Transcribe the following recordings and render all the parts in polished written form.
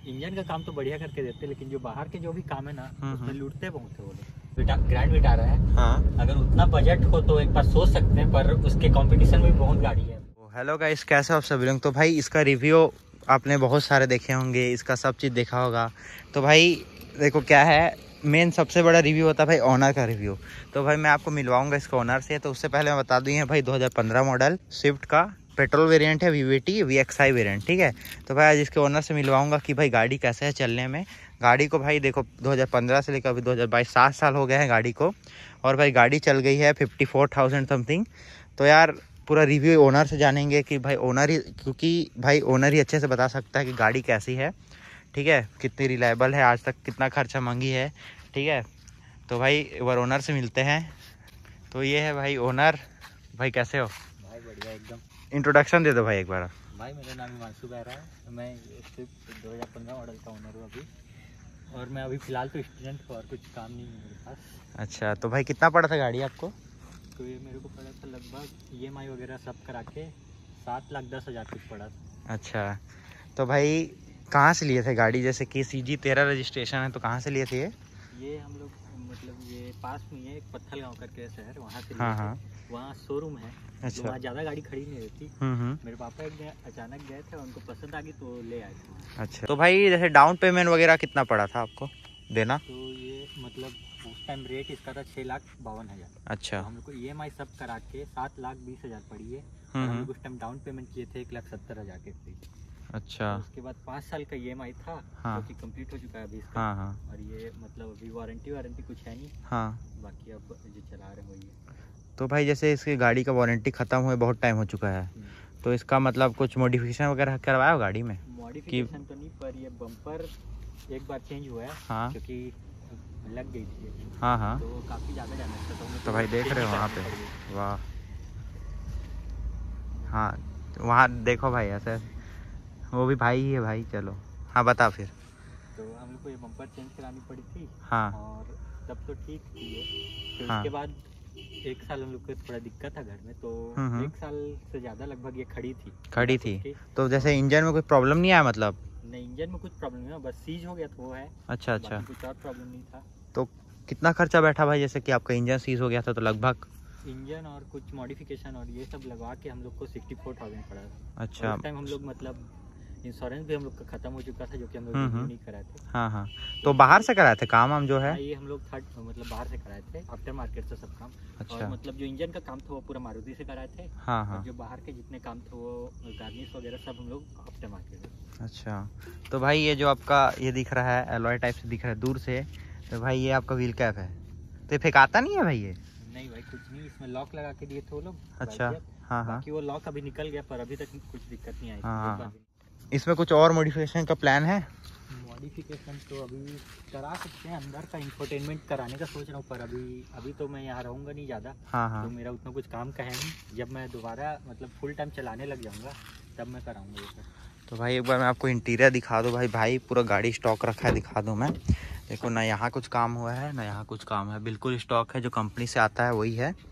Engine का काम तो बढ़िया करके देते, लेकिन जो बाहर के जो भी काम है ना उसमें लूटते बहुत है वो लोग। ग्रैंड विटारा है। हाँ, अगर उतना बजट हो तो एक बार सोच सकते हैं, पर उसके कंपटीशन में बहुत गाड़ी है। हेलो गाइस, कैसे आप सभी लोग। तो भाई इसका रिव्यू आपने बहुत सारे देखे होंगे, इसका सब चीज़ देखा होगा। तो भाई देखो क्या है, मेन सबसे बड़ा रिव्यू होता है भाई ओनर का रिव्यू। तो भाई मैं आपको मिलवाऊंगा इसका ओनर से। तो उससे पहले मैं बता दूँ, भाई 2015 मॉडल स्विफ्ट का पेट्रोल वेरिएंट है, VVT VXI वेरिएंट, ठीक है। तो भाई आज इसके ओनर से मिलवाऊंगा कि भाई गाड़ी कैसे है चलने में। गाड़ी को भाई देखो 2015 से लेकर अभी 2022 7 साल हो गए हैं गाड़ी को, और भाई गाड़ी चल गई है 54,000 समथिंग। तो यार पूरा रिव्यू ओनर से जानेंगे कि भाई ओनर ही, क्योंकि भाई ओनर ही अच्छे से बता सकता है कि गाड़ी कैसी है, ठीक है, कितनी रिलायबल है, आज तक कितना खर्चा मांगी है, ठीक है। तो भाई एक बार ओनर से मिलते हैं। तो ये है भाई ओनर। भाई कैसे हो? भाई बढ़िया एकदम। इंट्रोडक्शन दे दो भाई एक बार। भाई मेरा नाम हिमांशु बहरा है, मैं स्विफ्ट 2015 मॉडल का ओनर हूँ अभी, और मैं अभी फ़िलहाल तो स्टूडेंट हूँ और कुछ काम नहीं है मेरे पास। अच्छा, तो भाई कितना पड़ा था गाड़ी आपको? तो ये मेरे को पड़ा था लगभग EMI वगैरह सब करा के 7,10,000 कुछ पड़ा था। अच्छा, तो भाई कहाँ से लिए थे गाड़ी? जैसे कि CG13 रजिस्ट्रेशन है, तो कहाँ से लिए थे ये हम लोग मतलब ये पास में है एक पत्थल गाँव करके शहर, वहाँ से हाँ हाँ, वहाँ शोरूम है। अच्छा, तो वहाँ ज़्यादा गाड़ी खड़ी नहीं रहती। मेरे पापा एक दिन अचानक गए थे, उनको पसंद आ गई तो ले आए थे। अच्छा, तो भाई जैसे डाउन पेमेंट वगैरह कितना पड़ा था आपको देना? तो ये मतलब उस टाइम रेट इसका था 6,52,000। अच्छा, तो हम लोग को EMI सब करा के 7,20,000 पड़ी है। और हम लोग उस टाइम डाउन पेमेंट किए थे 1,70,000 के करीब। अच्छा, तो उसके बाद 5 साल का EMI था, हाँ, जो कि कंप्लीट हो चुका है अभी इसका। हाँ हाँ, और ये मतलब अभी वारंटी कुछ है नहीं, हाँ। बाकी अब जो चला रहे हैं वही है। तो भाई जैसे इसकी गाड़ी का वारंटी ख़त्म हुए बहुत टाइम हो चुका है, तो इसका मतलब कुछ मॉडिफिकेशन वगैरह करवाया हो गाड़ी में? मॉडिफिकेशन तो नहीं, पर ये बम्पर एक बार चेंज हुआ है। हाँ, क्योंकि लग गई थी। हाँ हाँ, तो काफ़ी ज़्यादा डैमेज था। तो भाई देख रहे हो वहाँ पे, वाह, हाँ वहाँ देखो भाई, ऐसे वो भी भाई ही है भाई। चलो हाँ, बता फिर। तो हम लोग को ये बम्पर चेंज करानी पड़ी थी। हाँ, और तब तो ठीक थी ये। फिर हाँ, उसके बाद 1 साल हम लोग को थोड़ा दिक्कत था घर में, तो 1 साल से ज़्यादा लगभग ये खड़ी थी। तो जैसे इंजन में कोई प्रॉब्लम नहीं आया मतलब? नहीं, इंजन में कुछ प्रॉब्लम नहीं है, बस सीज हो गया तो वो है। अच्छा अच्छा, कुछ और प्रॉब्लम नहीं था। तो कितना खर्चा बैठा भाई, जैसे कि आपका इंजन सीज हो गया था तो लगभग? इंजन और कुछ मॉडिफिकेशन और ये सब लगवा के हम लोग को 64,000 पड़ा था। अच्छा, उस टाइम हम लोग मतलब इंश्योरेंस भी हम लोग का खत्म हो चुका था, जो कि हम लोग नहीं कराए थे। हाँ हाँ, तो बाहर से कराए थे काम हम जो है? ये हम लोग मतलब बाहर से कराए थे, आफ्टर मार्केट से सब काम। अच्छा, और मतलब जो इंजन का काम था वो पूरा मारुति से कराए थे। हाँ हाँ, और जो बाहर के जितने काम थे वो गार्निश वगैरह सब हम लोग आफ्टर मार्केट। अच्छा, तो भाई ये जो आपका ये दिख रहा है एलॉय टाइप से दिख रहा है दूर से, तो भाई ये आपका व्हील कैप है, तो ये फेंकाता नहीं है भाई ये? नहीं भाई, कुछ नहीं, इसमें लॉक लगा के दिए थे वो लोग। अच्छा, हाँ हाँ, बाकी वो लॉक अभी निकल गया, पर अभी तक कुछ दिक्कत नहीं आई। हाँ, इसमें कुछ और मॉडिफिकेशन का प्लान है? मॉडिफिकेशन तो अभी करा सकते हैं, अंदर का इंफोटेनमेंट कराने का सोच रहा हूँ, पर अभी तो मैं यहाँ रहूँगा नहीं ज़्यादा। हाँ हाँ, तो मेरा उतना कुछ काम का है नहीं। जब मैं दोबारा मतलब फुल टाइम चलाने लग जाऊँगा तब मैं कराऊँगा ये सब। तो भाई एक बार मैं आपको इंटीरियर दिखा दूँ। भाई पूरा गाड़ी स्टॉक रखा है, दिखा दूँ मैं। देखो ना यहाँ कुछ काम हुआ है ना यहाँ कुछ काम है, बिल्कुल स्टॉक है, जो कंपनी से आता है वही है।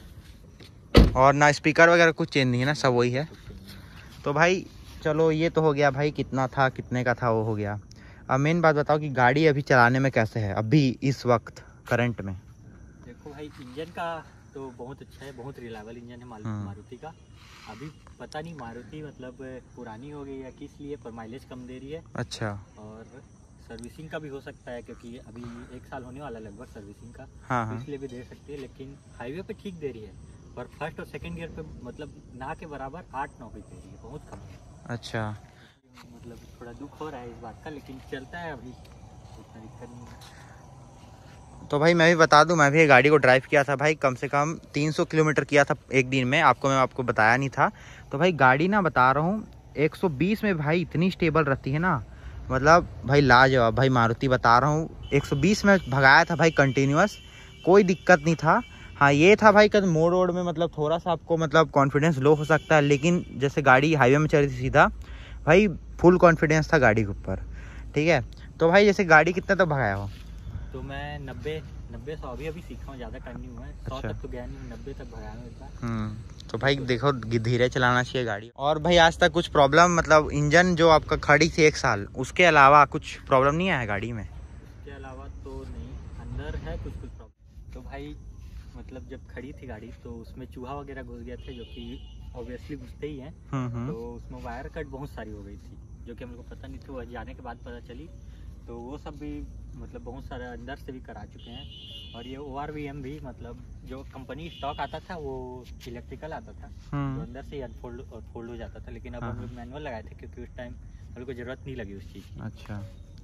और ना स्पीकर वगैरह कुछ चेंज नहीं है ना, सब वही है। तो भाई चलो ये तो हो गया भाई, कितना था कितने का था वो हो गया। अब मेन बात बताओ कि गाड़ी अभी चलाने में कैसे है अभी इस वक्त करंट में? देखो भाई, इंजन का तो बहुत अच्छा है, बहुत रिलायबल इंजन है मारुति का। अभी पता नहीं मारुति मतलब पुरानी हो गई है किस लिए, पर माइलेज कम दे रही है। अच्छा, और सर्विसिंग का भी हो सकता है, क्योंकि अभी 1 साल होने वाला लगभग सर्विसिंग का। हाँ तो हाँ, इसलिए भी दे सकती है, लेकिन हाईवे पे ठीक दे रही है। पर फर्स्ट और सेकंड गियर पे मतलब ना के बराबर 8-9 पे दे रही है, बहुत कम है। अच्छा, मतलब थोड़ा दुख हो रहा है इस बात का, लेकिन चलता है अभी, उतना दिक्कत नहीं है। तो भाई मैं भी बता दूं, मैं भी ये गाड़ी को ड्राइव किया था भाई, कम से कम 300 किलोमीटर किया था एक दिन में। मैं आपको बताया नहीं था। तो भाई गाड़ी ना बता रहा हूँ 120 में भाई इतनी स्टेबल रहती है ना, मतलब भाई लाजवाब। भाई मारुति बता रहा हूँ 120 में भगाया था भाई कंटिन्यूअस, कोई दिक्कत नहीं था। हाँ ये था भाई कद मोड़ रोड में मतलब थोड़ा सा आपको मतलब कॉन्फिडेंस लो हो सकता है, लेकिन जैसे गाड़ी हाईवे में चल रही थी सीधा, भाई फुल कॉन्फिडेंस था गाड़ी के ऊपर, ठीक है। तो भाई जैसे गाड़ी कितने तक भगाया हो? तो मैं 90-100 अभी सीखा हूँ, ज़्यादा टाइम नहीं हुआ है। 100 तक तो गया नहीं, 90 तक भगाया हूँ एक बार। तो भाई देखो धीरे चलाना चाहिए गाड़ी। और भाई आज तक कुछ प्रॉब्लम, मतलब इंजन जो आपका खड़ी थी 1 साल, उसके अलावा कुछ प्रॉब्लम नहीं आया गाड़ी में? उसके अलावा तो नहीं, अंदर है कुछ प्रॉब्लम। तो भाई मतलब जब खड़ी थी गाड़ी तो उसमें चूहा वगैरह घुस गया थे, जो कि ऑब्वियसली घुसते ही हैं। तो उसमें वायर कट बहुत सारी हो गई थी, जो कि हमको पता नहीं थी, वो जाने के बाद पता चली। तो वो सब भी मतलब बहुत सारे अंदर से भी करा चुके हैं। और ये ORVM भी, मतलब जो कंपनी स्टॉक आता था वो इलेक्ट्रिकल आता था, तो अंदर से अनफोल्ड और फोल्ड हो जाता था। लेकिन अब हम लोग मैनुअल लगाए थे, क्योंकि उस टाइम हम लोग को ज़रूरत नहीं लगी उस चीज़ की। अच्छा।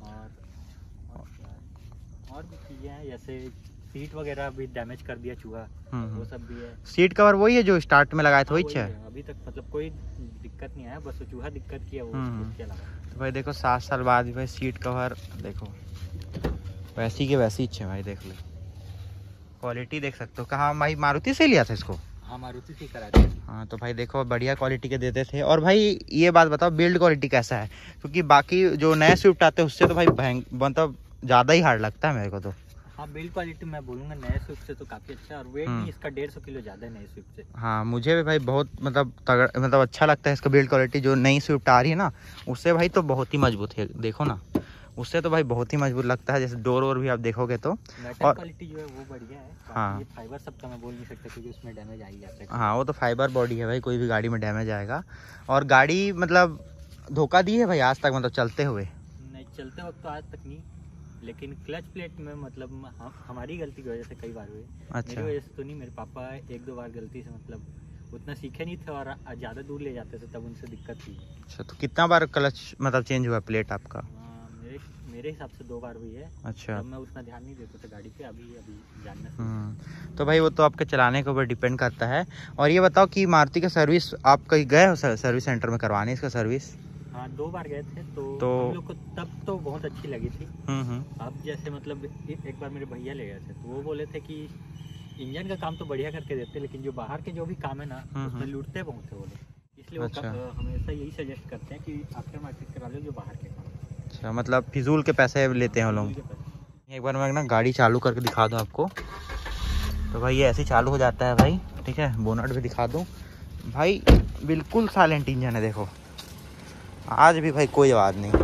और भी चीज़ें हैं, जैसे सीट वगैरह भी डैमेज कर दिया चूहा, वो सब भी है। सीट कवर वही है जो स्टार्ट में लगाए थे, वही है अभी तक, मतलब कोई दिक्कत नहीं आया, बस चूहा दिक्कत किया वो, उसके अलावा। तो भाई देखो 7 साल बाद भी भाई सीट कवर देखो वैसी के वैसी है भाई, देख लो क्वालिटी देख सकते हो। कहाँ भाई मारुति से लिया था इसको? हाँ, मारुति से करा थे। हाँ तो भाई देखो बढ़िया क्वालिटी के देते थे। और भाई ये बात बताओ बिल्ड क्वालिटी कैसा है? क्योंकि बाकी जो नए स्विफ्ट आते हैं उससे तो भाई मतलब ज़्यादा ही हार्ड लगता है मेरे को तो। हाँ, बिल्ड क्वालिटी मैं बोलूँगा नए स्विफ्ट से तो काफ़ी अच्छा है, और वेट भी इसका 150 किलो ज़्यादा है नए स्विफ्ट से। हाँ मुझे भी भाई बहुत मतलब अच्छा लगता है इसका बिल्ड क्वालिटी। जो नई स्विफ्ट आ रही है ना उससे भाई तो बहुत ही मजबूत है, देखो ना उससे तो भाई बहुत ही मजबूत लगता है। जैसे डोर वोर भी आप देखोगे तो, और क्वालिटी जो है वो बढ़िया है। हाँ, ये फाइबर सब तो मैं बोल नहीं सकता, क्योंकि उसमें डैमेज आ ही जाता है। हाँ वो तो फाइबर बॉडी है भाई, कोई भी गाड़ी में डैमेज आएगा। और गाड़ी मतलब धोखा दी है भाई आज तक, मतलब चलते हुए? नहीं, चलते वक्त तो आज तक नहीं, लेकिन क्लच प्लेट में मतलब हमारी गलती की वजह से कई बार हुए। अच्छा। मेरी वजह से तो नहीं, मेरे पापा 1-2 बार गलती से मतलब उतना सीखे नहीं थे और ज़्यादा दूर ले जाते थे, तब उनसे दिक्कत थी। अच्छा, तो कितना बार क्लच मतलब चेंज हुआ प्लेट आपका? मेरे हिसाब से 2 बार हुई है। अच्छा। तब मैं उतना ध्यान नहीं देता था गाड़ी पे, अभी जानना। तो भाई वो तो आपके चलाने के ऊपर डिपेंड करता है। और ये बताओ कि मारुति का सर्विस आप कहीं गए हो सर्विस सेंटर में करवाने इसका सर्विस? हाँ, 2 बार गए थे, तो हम लोग को तब तो बहुत अच्छी लगी थी। अब जैसे मतलब एक बार मेरे भैया ले गए थे, तो वो बोले थे कि इंजन का काम तो बढ़िया करके देते, लेकिन जो बाहर के जो भी काम है ना उसमें लूटते बहुत है वो लोग। इसलिए वो हमेशा यही सजेस्ट करते हैं कि आफ्टर मार्केट करा लो जो बाहर के काम। अच्छा, मतलब फिजूल के पैसे लेते हैं वो लोग। एक बार मैं ना गाड़ी चालू करके दिखा दूँ आपको। तो भाई ये ऐसे चालू हो जाता है भाई, ठीक है। बोनट भी दिखा दूँ भाई, बिल्कुल साइलेंट इंजन है, देखो आज भी भाई कोई आवाज़ नहीं।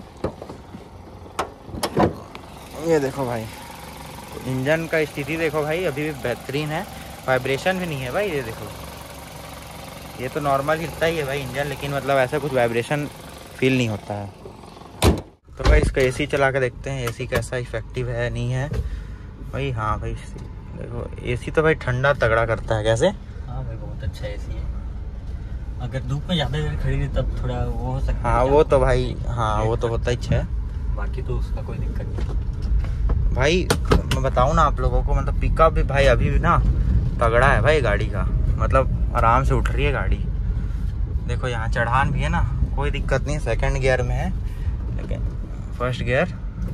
ये देखो भाई इंजन का स्थिति देखो भाई, अभी भी बेहतरीन है, वाइब्रेशन भी नहीं है भाई। ये देखो ये तो नॉर्मल हिलता ही है भाई इंजन, लेकिन मतलब ऐसा कुछ वाइब्रेशन फील नहीं होता है। तो भाई इसका एसी चला के देखते हैं, एसी कैसा इफेक्टिव है नहीं है भाई। हाँ भाई देखो एसी तो भाई ठंडा तगड़ा करता है। कैसे? हाँ भाई बहुत अच्छा एसी है। अगर धूप में ज़्यादा देर खड़ी रही तब थोड़ा वो हो सकता है। हाँ वो तो भाई, हाँ वो तो होता ही है, बाकी तो उसका कोई दिक्कत नहीं भाई। मैं बताऊँ ना आप लोगों को, मतलब पिकअप भी भाई अभी भी ना तगड़ा है भाई गाड़ी का, मतलब आराम से उठ रही है गाड़ी। देखो यहाँ चढ़ान भी है ना, कोई दिक्कत नहीं। सेकंड गियर में है, लेकिन फर्स्ट गियर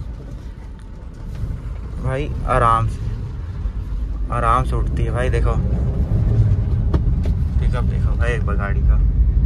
भाई आराम से उठती है भाई। देखो पिकअप देखो भाई एक बार गाड़ी का।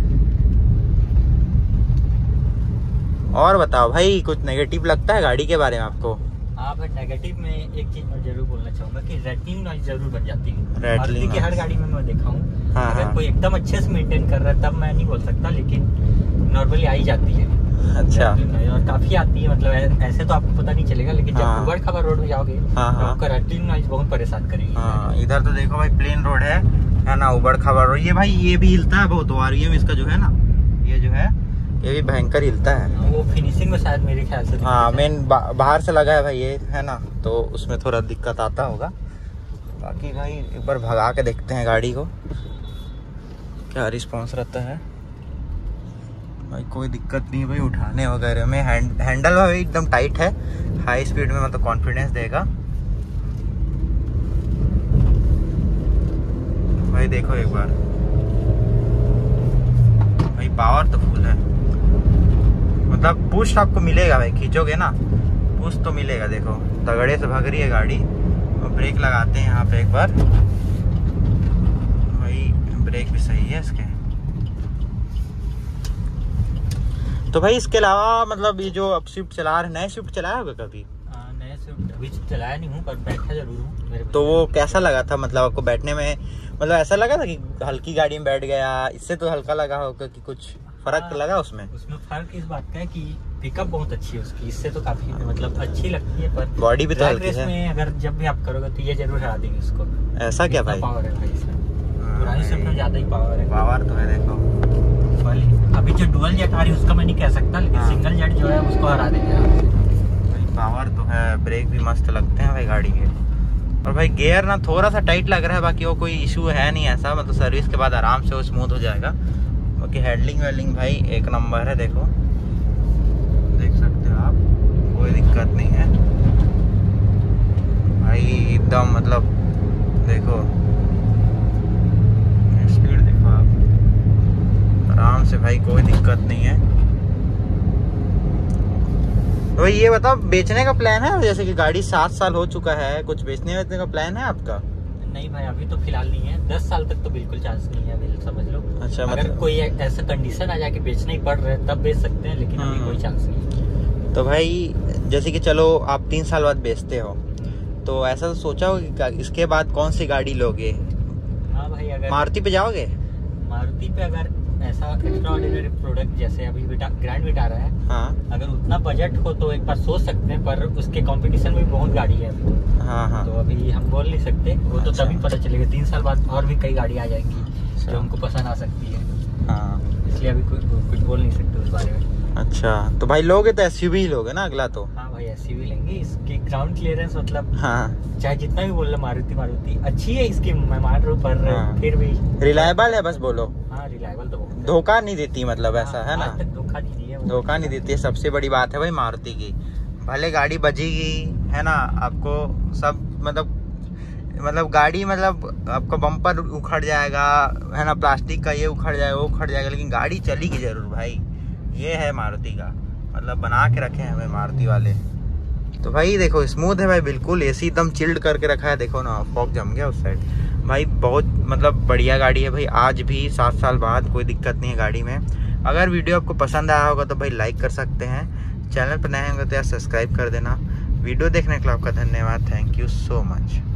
और बताओ भाई कुछ नेगेटिव लगता है गाड़ी के बारे में आपको? हाँ भाई, नेगेटिव में एक चीज मैं जरूर बोलना चाहूंगा कि रैटलिंग नॉइज जरूर बन जाती है। मारुति की हर गाड़ी में मैं देखा हूँ। हाँ, अगर कोई एकदम अच्छे से मेंटेन कर रहा है तब मैं नहीं बोल सकता, लेकिन नॉर्मली आई जाती है। अच्छा। और काफी आती है, मतलब ऐसे तो आपको पता नहीं चलेगा, लेकिन जब उबड़ खाबड़ रोड में जाओगे तो आपका रैटलिंग नॉइज बहुत परेशान करेगी। हाँ, इधर तो देखो भाई प्लेन रोड है ना, उबड़ खाबड़ रोड। ये भाई ये भी हिलता है बहुत, ORVM इसका जो है ना, ये जो है ये भी भयंकर हिलता है। वो फिनिशिंग में शायद मेरे ख्याल से हाँ मेन बाहर से लगा है भाई ये, है ना, तो उसमें थोड़ा दिक्कत आता होगा। बाकी भाई एक बार भगा के देखते हैं गाड़ी को क्या रिस्पॉन्स रहता है। भाई कोई दिक्कत नहीं भाई उठाने वगैरह में। हैंडल भाई एकदम टाइट है, हाई स्पीड में मतलब कॉन्फिडेंस देगा भाई। देखो एक बार भाई पावर तो फुल है, मतलब पुश आपको मिलेगा भाई, खींचोगे ना पुश तो मिलेगा। देखो तगड़े से भाग रही है गाड़ी। और ब्रेक लगाते हैं यहाँ पे एक बार भाई, ब्रेक भी सही है इसके। तो भाई इसके अलावा मतलब ये जो अब स्विफ्ट चला रहे, नए स्विफ्ट चलाया होगा कभी? नए ऐसे अभी चलाया नहीं हूँ पर बैठा जरूर हूँ मेरे। तो वो कैसा लगा था, मतलब आपको बैठने में, मतलब ऐसा लगा था कि हल्की गाड़ी में बैठ गया, इससे तो हल्का लगा होगा कि कुछ फर्क लगा उसमें? उसमें फर्क इस बात का है कि पिकअप बहुत अच्छी है उसकी, इससे तो काफी मतलब अच्छी लगती है, पर बॉडी भी तो हल्की है। में अगर जब भी आप करोगे तो ये जरूर हरा देंगे उसको। ऐसा क्या भाई? पावर है भाई इसमें, पुरानी से तो ज्यादा ही पावर है। पावर तो है, देखो अभी जो डुअल जेट आ रही है उसका मैं नहीं कह सकता, लेकिन सिंगल जेट जो है उसको हरा देंगे। पावर तो है, ब्रेक भी मस्त लगते हैं भाई गाड़ी के। और भाई गियर ना थोड़ा सा टाइट लग रहा है, बाकी वो कोई इशू है नहीं ऐसा, मतलब सर्विस के बाद आराम से वो स्मूथ हो जाएगा। बाकी हैंडलिंग वेल्डिंग भाई एक नंबर है, देखो देख सकते हो आप, कोई दिक्कत नहीं है भाई एकदम, मतलब देखो स्पीड देखो आप आराम से भाई, कोई दिक्कत नहीं है। तो ये बताओ बेचने का प्लान है, जैसे कि गाड़ी 7 साल हो चुका है, कुछ बेचने वेचने का प्लान है आपका? नहीं भाई अभी तो फिलहाल नहीं है, 10 साल तक तो बिल्कुल चांस नहीं है, अभी समझ लो। अच्छा, अगर मतलब कोई ऐसा कंडीशन आ जाए कि बेचना ही पड़ रहा है तब बेच सकते हैं, लेकिन अभी कोई चांस नहीं है। तो भाई जैसे कि चलो आप 3 साल बाद बेचते हो, तो ऐसा तो सोचा हो कि इसके बाद कौन सी गाड़ी लोगे? हाँ भाई, अगर मारुति पे जाओगे? मारुति पे अगर ऐसा एक्स्ट्रा ऑर्डिनरी प्रोडक्ट जैसे अभी ग्रैंड विटारा है, हाँ, अगर उतना बजट हो तो एक बार सोच सकते हैं, पर उसके कंपटीशन में बहुत गाड़ी है अभी तो। हाँ हाँ, तो अभी हम बोल नहीं सकते, वो तो अच्छा। तभी पता चलेगा, 3 साल बाद और भी कई गाड़ी आ जाएंगी जो हमको पसंद आ सकती है। हाँ, इसलिए अभी कुछ बोल नहीं सकते उस बारे में। अच्छा तो भाई लोगे तो एसयूवी ही लोगे ना अगला तो? हाँ भाई एसयूवी लेंगे, इसकी ग्राउंड क्लियरेंस मतलब हाँ, चाहे जितना भी बोल रहे मारुति अच्छी है इसकी, मैं मान रहा हूँ, पर हाँ। फिर भी रिलायबल है बस बोलो। हाँ रिलायबल तो बहुत है। धोखा नहीं देती, मतलब ऐसा है ना, आज तक धोखा नहीं दिया वो। धोखा नहीं देती है, सबसे बड़ी बात है भाई मारुति की। भले गाड़ी बजेगी है ना, आपको सब मतलब गाड़ी मतलब आपका बम्पर उखड़ जाएगा है ना, प्लास्टिक का ये उखड़ जाएगा वो उखड़ जाएगा, लेकिन गाड़ी चलेगी जरूर भाई। ये है मारुति का, मतलब बना के रखे हैं हमें मारुति वाले। तो भाई देखो स्मूथ है भाई बिल्कुल, एसी एकदम चिल्ड करके रखा है, देखो ना फॉग जम गया उस साइड भाई, बहुत मतलब बढ़िया गाड़ी है भाई। आज भी 7 साल बाद कोई दिक्कत नहीं है गाड़ी में। अगर वीडियो आपको पसंद आया होगा तो भाई लाइक कर सकते हैं, चैनल पर नए होंगे तो यार सब्सक्राइब कर देना। वीडियो देखने के लिए आपका धन्यवाद, थैंक यू सो मच।